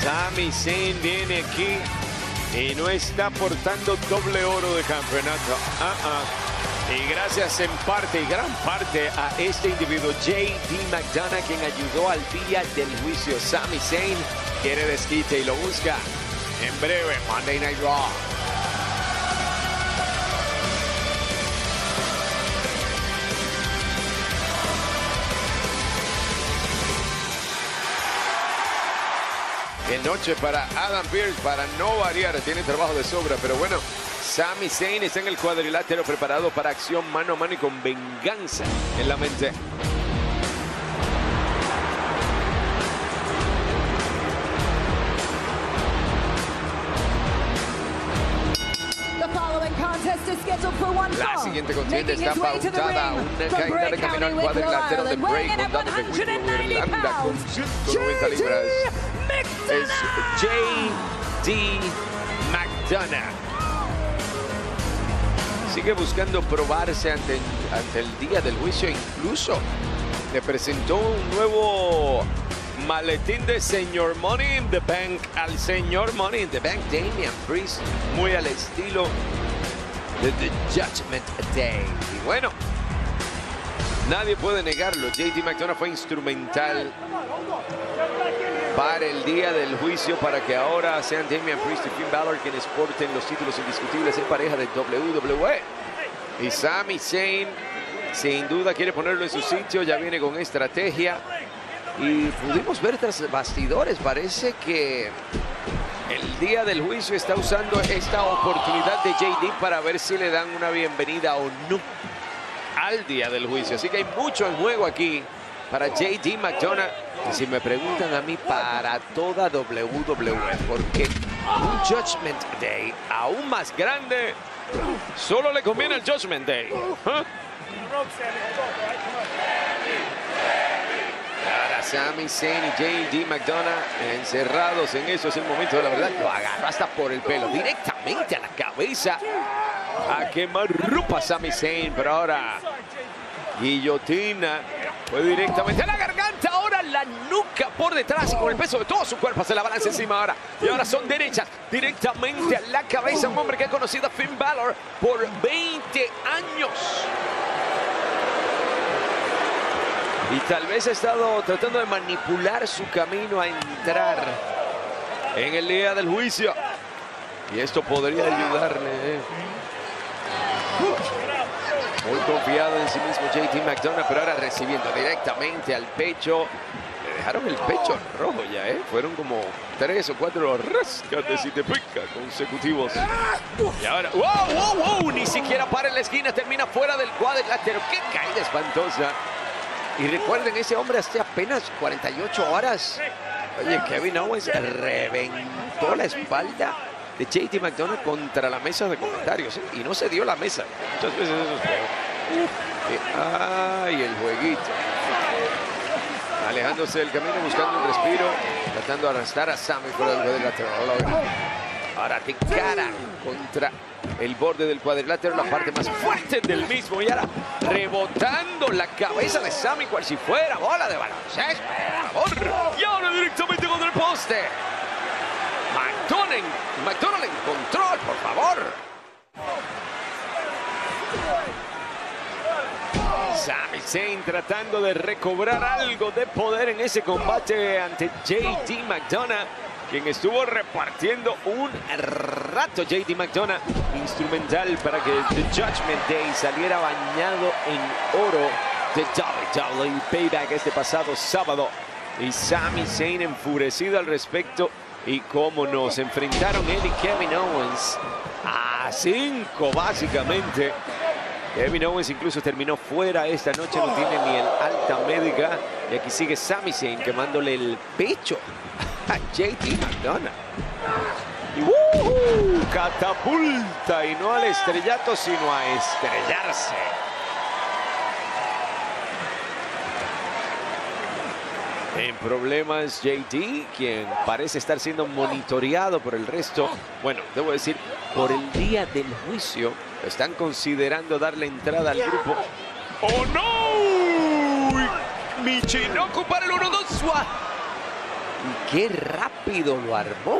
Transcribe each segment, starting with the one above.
Sami Zayn viene aquí y no está aportando doble oro de campeonato. Y gracias en parte y gran parte a este individuo, JD McDonagh, quien ayudó al día del juicio. Sami Zayn quiere desquite y lo busca en breve Monday Night Raw. Qué noche para Adam Pearce, para no variar, tiene trabajo de sobra, pero bueno, Sami Zayn está en el cuadrilátero preparado para acción mano a mano y con venganza en la mente. La siguiente contienda está pautada, una caída de camino al cuadrilátero de Bray con Irlanda con 190 libras. Es JD McDonagh. Sigue buscando probarse ante el día del juicio. Incluso le presentó un nuevo maletín de señor Money in the Bank al señor Money in the Bank, Damian Priest, muy al estilo de The Judgment Day. Y bueno, nadie puede negarlo, JD McDonagh fue instrumental para el día del juicio, para que ahora sean Damian Priest y Finn Balor quienes porten los títulos indiscutibles en pareja de WWE. Y Sami Zayn sin duda quiere ponerlo en su sitio, ya viene con estrategia. Y pudimos ver tras bastidores, parece que el día del juicio está usando esta oportunidad de JD para ver si le dan una bienvenida o no al día del juicio. Así que hay mucho en juego aquí para JD McDonagh. Y si me preguntan a mí, para toda WWE, porque un Judgment Day aún más grande solo le conviene al Judgment Day. Para Sami Zayn y JD McDonagh encerrados en eso, es el momento de la verdad. Lo agarró hasta por el pelo, directamente a la cabeza, a quemar rupa Sami Zayn, pero ahora guillotina, fue directamente a la garganta, ahora la nuca por detrás y con el peso de todo su cuerpo se la balanza encima ahora. Y ahora son derechas, directamente a la cabeza, un hombre que ha conocido a Finn Balor por 20 años. Y tal vez ha estado tratando de manipular su camino a entrar en el día del juicio. Y esto podría ayudarle. Muy confiado en sí mismo JD McDonagh, pero ahora recibiendo directamente al pecho. Le dejaron el pecho rojo ya, ¿eh? Fueron como 3 o 4 rascates y te pica consecutivos. Y ahora, ¡wow! Ni siquiera para en la esquina, termina fuera del cuadrilátero. ¡Qué caída espantosa! Y recuerden, ese hombre hace apenas 48 horas. Oye, Kevin Owens reventó la espalda de JD McDonagh contra la mesa de comentarios, ¿eh? Y no se dio la mesa. Muchas veces eso es peor. ¡Ay, el jueguito! Alejándose del camino, buscando un respiro, tratando de arrastrar a Sami fuera del cuadrilátero. Ahora de cara contra el borde del cuadrilátero, la parte más fuerte del mismo. Y ahora rebotando la cabeza de Sami cual si fuera bola de baloncesto. Y ahora directamente contra el poste. McDonagh en control, por favor. Sami Zayn tratando de recobrar algo de poder en ese combate ante JD McDonagh, quien estuvo repartiendo un rato. JD McDonagh, instrumental para que The Judgment Day saliera bañado en oro de WWE Payback este pasado sábado. Y Sami Zayn enfurecido al respecto. Y cómo nos enfrentaron él y Kevin Owens a 5 básicamente. Kevin Owens incluso terminó fuera esta noche, no tiene ni el alta médica. Y aquí sigue Sami Zayn quemándole el pecho a JD McDonagh. Y catapulta, y no al estrellato, sino a estrellarse. En problemas JD, quien parece estar siendo monitoreado por el resto. Bueno, debo decir, por el día del juicio, están considerando darle entrada al grupo. ¡Oh, no! Michinoku para el 1-2. Y qué rápido lo armó.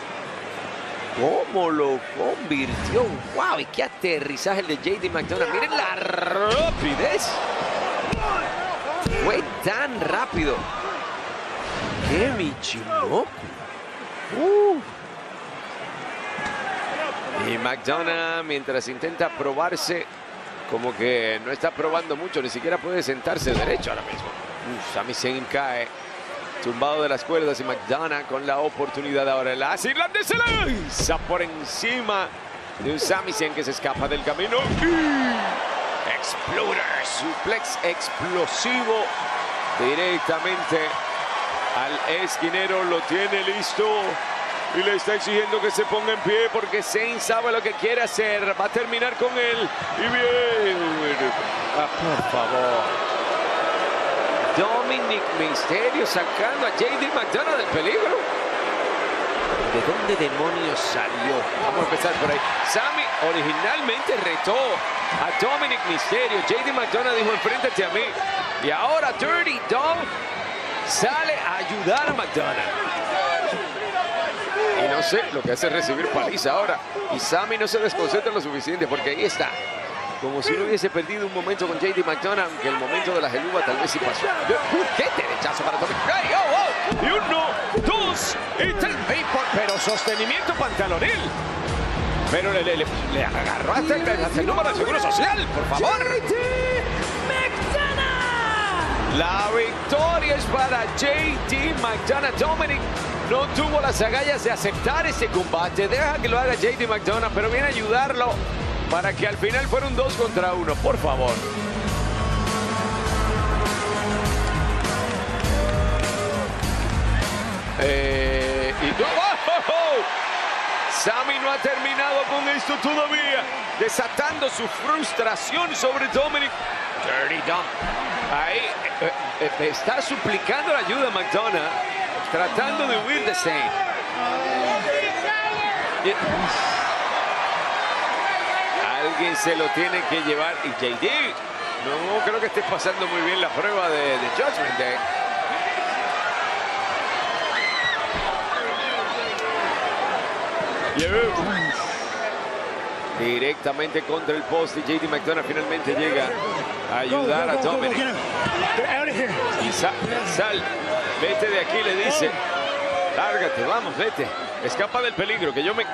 Cómo lo convirtió. ¡Wow! Y qué aterrizaje el de JD McDonagh. Miren la rapidez. Fue tan rápido. ¡Qué Michinoku! Y McDonagh, mientras intenta probarse, como que no está probando mucho, ni siquiera puede sentarse derecho ahora mismo. Sami Zayn cae tumbado de las cuerdas y McDonagh con la oportunidad ahora. El as irlandés se lanza por encima de un Sami Zayn que se escapa del camino. Exploder, suplex explosivo directamente al esquinero. Lo tiene listo y le está exigiendo que se ponga en pie porque Zayn sabe lo que quiere hacer. Va a terminar con él. Y bien. Por favor. Dominic Mysterio sacando a JD McDonagh del peligro. ¿De dónde demonios salió? Vamos a empezar por ahí. Sami originalmente retó a Dominic Mysterio. JD McDonagh dijo, enfréntate a mí. Y ahora Dirty Dog sale a ayudar a McDonagh. Y no sé lo que hace recibir paliza ahora. Y Sami no se desconcentra lo suficiente porque ahí está. Como si no hubiese perdido un momento con JD McDonagh, aunque el momento de la geluba tal vez sí pasó. ¡Qué derechazo para Dominic! ¡Hey, oh, oh! Y uno, dos, y tres. Pero sostenimiento pantalonil. Pero le agarró hasta el número de seguro social, por favor. JD McDonagh. La victoria es para JD McDonagh. Dominic no tuvo las agallas de aceptar ese combate. Deja que lo haga JD McDonagh, pero viene a ayudarlo para que al final fuera un 2 contra 1, por favor. Sami no ha terminado con esto todavía, desatando su frustración sobre Dominic. Dirty Dog. Ahí está suplicando la ayuda a McDonagh, tratando de huir de Zayn. Alguien se lo tiene que llevar. Y JD no creo que esté pasando muy bien la prueba de Judgment Day. Directamente contra el poste. JD McDonagh finalmente llega a ayudar a Dominic. Y sal, vete de aquí, le dice. Lárgate, vamos, vete. Escapa del peligro, que yo me...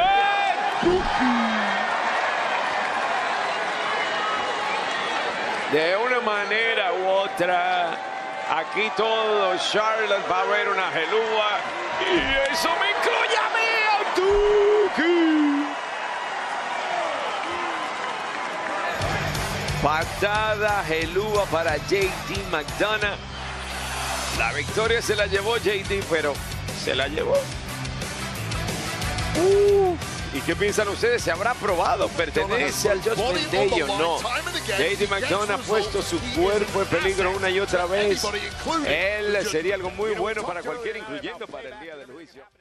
De una manera u otra, aquí todo Charlotte va a ver una gelúa. Y eso me incluye a mí. Patada gelúa para JD McDonagh. La victoria se la llevó JD, pero se la llevó. ¿Y qué piensan ustedes? ¿Se habrá probado? ¿Pertenece al Judgment Day o no? JD McDonagh ha puesto su cuerpo en peligro una y otra vez. Él sería algo muy bueno para cualquiera, incluyendo para el día del juicio.